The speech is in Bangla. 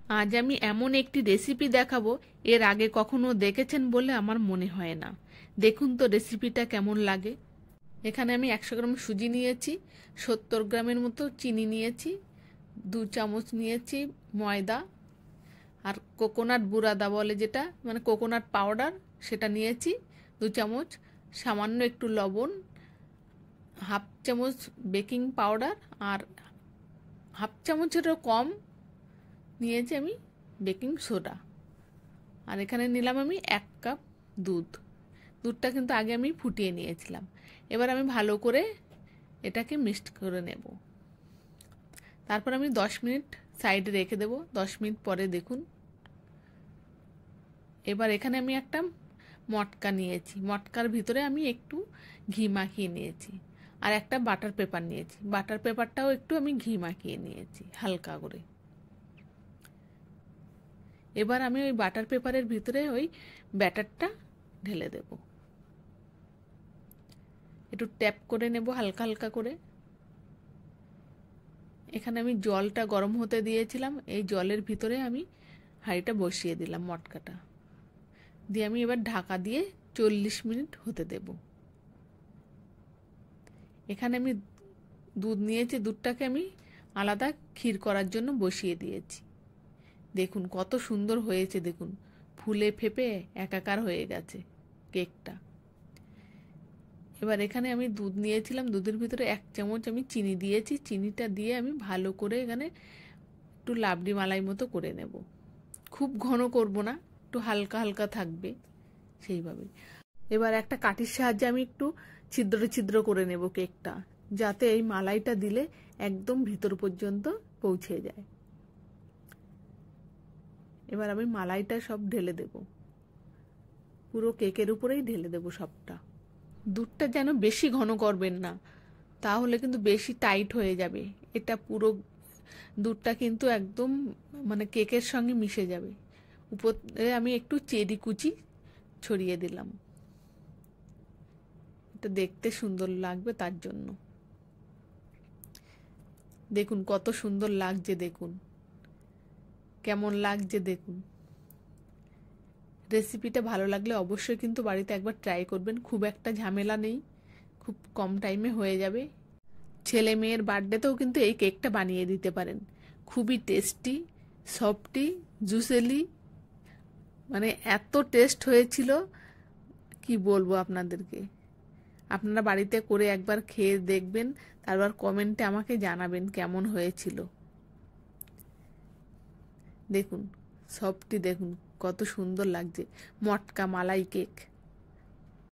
আজ আমি এমন একটি রেসিপি দেখাবো, এর আগে কখনো দেখেছেন বলে আমার মনে হয় না। দেখুন তো রেসিপিটা কেমন লাগে। এখানে আমি 100 গ্রাম সুজি নিয়েছি, 70 গ্রামের মতো চিনি নিয়েছি, 2 চামচ নিয়েছি ময়দা, আর কোকোনাট বুরাদা বলে যেটা, মানে কোকোনাট পাউডার, সেটা নিয়েছি 2 চামচ, সামান্য একটু লবণ, হাফ চামচ বেকিং পাউডার, আর হাফ চামচেরও কম নিয়েছি আমি বেকিং সোডা। আর এখানে নিলাম আমি 1 কাপ দুধ। দুধটা কিন্তু আগে আমি ফুটিয়ে নিয়েছিলাম। এবার আমি ভালো করে এটাকে মিক্সড করে নেব। তারপর আমি 10 মিনিট সাইডে রেখে দেব। 10 মিনিট পরে দেখুন, এবার এখানে আমি একটা মটকা নিয়েছি। মটকার ভিতরে আমি একটু ঘি মাখিয়ে নিয়েছি, আর একটা বাটার পেপার নিয়েছি। বাটার পেপারটাও একটু আমি ঘি মাখিয়ে নিয়েছি হালকা করে। এবার আমি ওই বাটার পেপারের ভিতরে ওই ব্যাটারটা ঢেলে দেব। একটু ট্যাপ করে নেব হালকা হালকা করে। এখানে আমি জলটা গরম হতে দিয়েছিলাম। এই জলের ভিতরে আমি হাঁড়িটা বসিয়ে দিলাম, মটকাটা দিয়ে আমি এবার ঢাকা দিয়ে 40 মিনিট হতে দেব। এখানে আমি দুধ নিয়েছি, দুধটাকে আমি আলাদা ক্ষীর করার জন্য বসিয়ে দিয়েছি। দেখুন কত সুন্দর হয়েছে, দেখুন ফুলে ফেপে একাকার হয়ে গেছে কেকটা। এবার এখানে আমি দুধ নিয়েছিলাম, দুধের ভিতরে 1 চামচ আমি চিনি দিয়েছি। চিনিটা দিয়ে আমি ভালো করে এখানে একটু লাবড়ি মালাই মতো করে নেব। খুব ঘন করব না, একটু হালকা হালকা থাকবে সেইভাবে। এবার একটা কাঠির সাহায্যে আমি একটু ছিদ্র ছিদ্র করে নেব কেকটা, যাতে এই মালাইটা দিলে একদম ভিতর পর্যন্ত পৌঁছে যায়। এবার আমি মালাইটা সব ঢেলে দেব, পুরো কেকের উপরেই ঢেলে দেব সবটা। দুধটা যেন বেশি ঘন করবেন না, তাহলে কিন্তু বেশি টাইট হয়ে যাবে। এটা পুরো দুধটা কিন্তু একদম মানে কেকের সঙ্গে মিশে যাবে। উপরে আমি একটু চেরি কুচি ছড়িয়ে দিলাম, এটা দেখতে সুন্দর লাগবে তার জন্য। দেখুন কত সুন্দর লাগছে, দেখুন কেমন লাগছে দেখুন। রেসিপিটা ভালো লাগলে অবশ্যই কিন্তু বাড়িতে একবার ট্রাই করবেন। খুব একটা ঝামেলা নেই, খুব কম টাইমে হয়ে যাবে। ছেলে মেয়ের বার্থডেতেও কিন্তু এই কেকটা বানিয়ে দিতে পারেন। খুবই টেস্টি, সফটি, জুসেলি, মানে এত টেস্ট হয়েছিল কি বলবো আপনাদেরকে। আপনারা বাড়িতে করে একবার খেয়ে দেখবেন, তারপর কমেন্টে আমাকে জানাবেন কেমন হয়েছিল। দেখুন সফটি, দেখুন কত সুন্দর লাগছে, মটকা মালাই কেক।